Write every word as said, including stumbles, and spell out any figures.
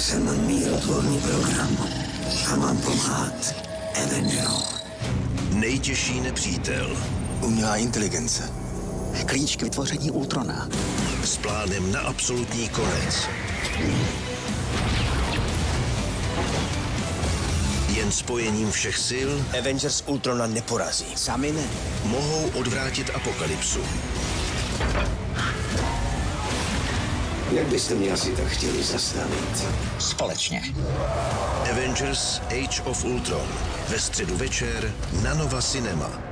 jsem mírotvorný program a mám pomáhat Avengerům. Nejtěžší nepřítel. Umělá inteligence. Klíč k vytvoření Ultrona. S plánem na absolutní konec. Jen spojením všech sil Avengers Ultrona neporazí. Sami ne. mohou odvrátit apokalypsu. Jak byste mě asi tak chtěli zastavit? Společně. Avengers Age of Ultron. Ve středu večer na Nova Cinema.